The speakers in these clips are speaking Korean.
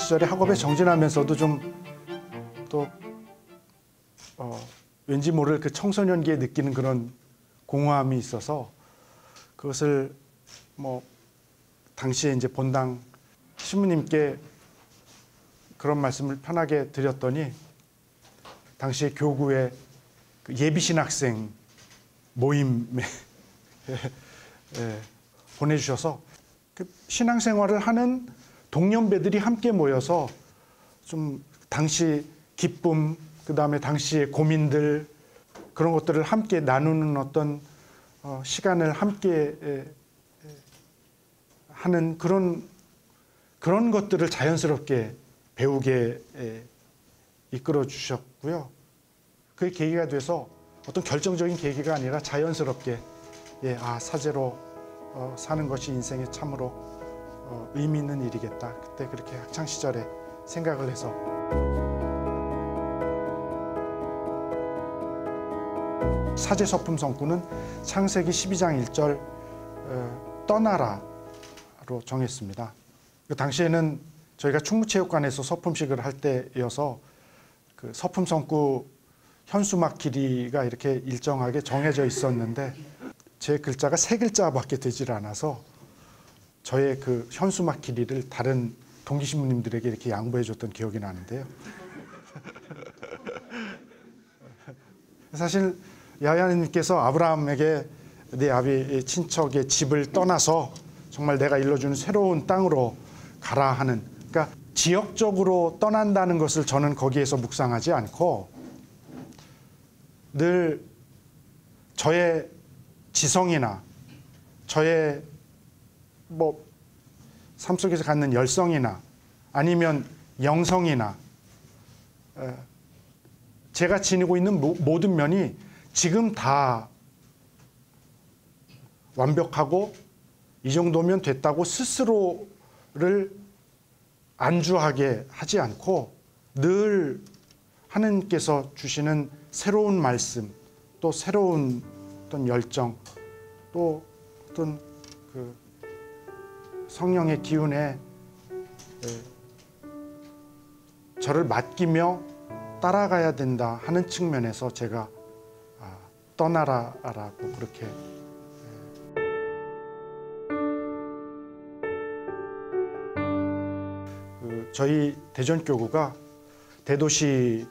시절에 학업에 정진하면서도 좀 또 왠지 모를 그 청소년기에 느끼는 그런 공허함이 있어서 그것을 뭐 당시에 이제 본당 신부님께 그런 말씀을 편하게 드렸더니 당시에 교구의 그 예비신학생 모임에 보내주셔서 그 신앙생활을 하는 동년배들이 함께 모여서 좀 당시 기쁨, 그 다음에 당시의 고민들 그런 것들을 함께 나누는 어떤 시간을 함께 하는 그런 것들을 자연스럽게 배우게 이끌어 주셨고요. 그게 계기가 돼서 어떤 결정적인 계기가 아니라 자연스럽게 사제로 사는 것이 인생에 참으로 의미 있는 일이겠다. 그때 그렇게 학창 시절에 생각을 해서 사제 서품 성구는 창세기 12장 1절 떠나라로 정했습니다. 그 당시에는 저희가 충무체육관에서 서품식을 할 때여서 그 서품 성구 현수막 길이가 이렇게 일정하게 정해져 있었는데 제 글자가 3글자밖에 되질 않아서 저의 그 현수막 길이를 다른 동기 신부님들에게 이렇게 양보해 줬던 기억이 나는데요. 사실 야야님께서 아브라함에게 네 아비 친척의 집을 떠나서 정말 내가 일러주는 새로운 땅으로 가라 하는, 그러니까 지역적으로 떠난다는 것을 저는 거기에서 묵상하지 않고 늘 저의 지성이나 저의 뭐 삶 속에서 갖는 열성이나 아니면 영성이나 제가 지니고 있는 모든 면이 지금 다 완벽하고 이 정도면 됐다고 스스로를 안주하게 하지 않고 늘 하느님께서 주시는 새로운 말씀, 또 새로운 어떤 열정, 또 어떤 그 성령의 기운에 저를 맡기며 따라가야 된다 하는 측면에서 제가 떠나라라고 그렇게 저희 대전교구가 대도시도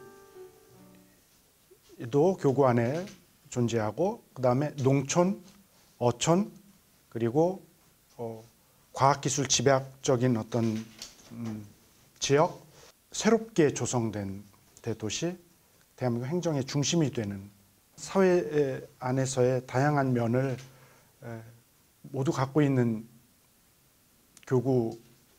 교구 안에 존재하고 그 다음에 농촌, 어촌 그리고 과학기술 집약적인 어떤 지역, 새롭게 조성된 대도시, 대한민국 행정의 중심이 되는 사회 안에서의 다양한 면을 모두 갖고 있는 교구이기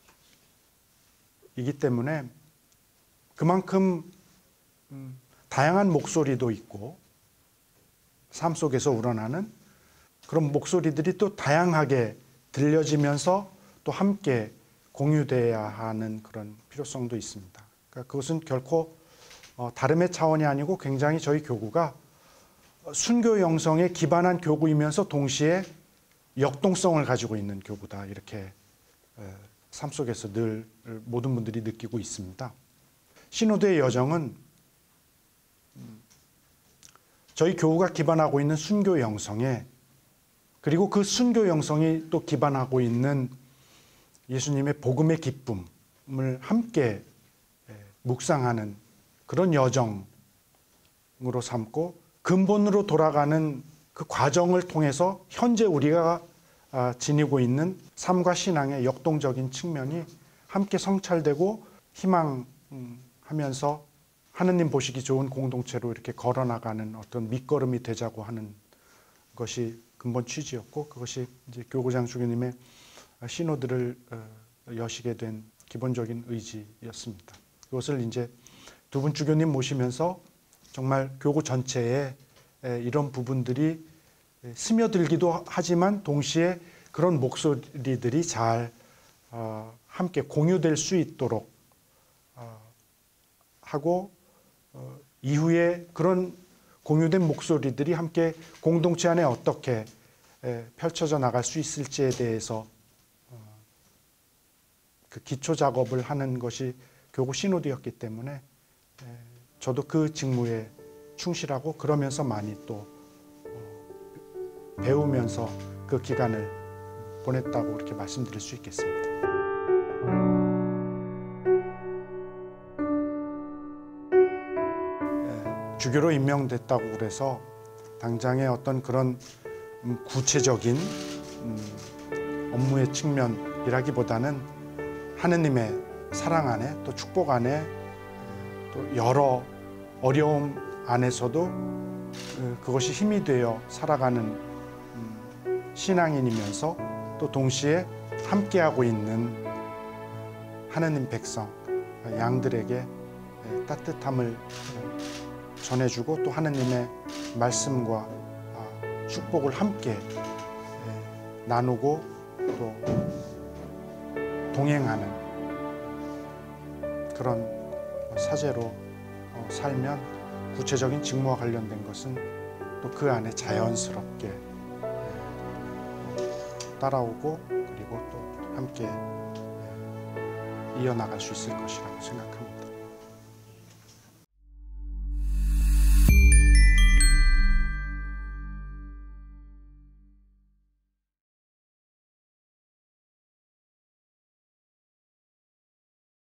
때문에 그만큼 다양한 목소리도 있고 삶 속에서 우러나는 그런 목소리들이 또 다양하게 들려지면서 또 함께 공유돼야 하는 그런 필요성도 있습니다. 그러니까 그것은 결코 다름의 차원이 아니고 굉장히 저희 교구가 순교 영성에 기반한 교구이면서 동시에 역동성을 가지고 있는 교구다, 이렇게 삶 속에서 늘 모든 분들이 느끼고 있습니다. 시노드의 여정은 저희 교구가 기반하고 있는 순교 영성에, 그리고 그 순교 영성이 또 기반하고 있는 예수님의 복음의 기쁨을 함께 묵상하는 그런 여정으로 삼고 근본으로 돌아가는 그 과정을 통해서 현재 우리가 지니고 있는 삶과 신앙의 역동적인 측면이 함께 성찰되고 희망하면서 하느님 보시기 좋은 공동체로 이렇게 걸어나가는 어떤 밑거름이 되자고 하는 것이 근본 취지였고, 그것이 이제 교구장 주교님의 시노드를 여시게 된 기본적인 의지였습니다. 그것을 이제 두 분 주교님 모시면서 정말 교구 전체에 이런 부분들이 스며들기도 하지만 동시에 그런 목소리들이 잘 함께 공유될 수 있도록 하고 이후에 그런 공유된 목소리들이 함께 공동체 안에 어떻게 펼쳐져 나갈 수 있을지에 대해서 그 기초 작업을 하는 것이 교구 시노드였기 때문에 저도 그 직무에 충실하고 그러면서 많이 또 배우면서 그 기간을 보냈다고 이렇게 말씀드릴 수 있겠습니다. 주교로 임명됐다고 그래서 당장의 어떤 그런 구체적인 업무의 측면이라기보다는 하느님의 사랑 안에 또 축복 안에 또 여러 어려움 안에서도 그것이 힘이 되어 살아가는 신앙인이면서 또 동시에 함께하고 있는 하느님 백성 양들에게 따뜻함을 전해주고 또 하느님의 말씀과 축복을 함께 나누고 또 동행하는 그런 사제로 살면 구체적인 직무와 관련된 것은 또 그 안에 자연스럽게 따라오고 그리고 또 함께 이어나갈 수 있을 것이라고 생각합니다.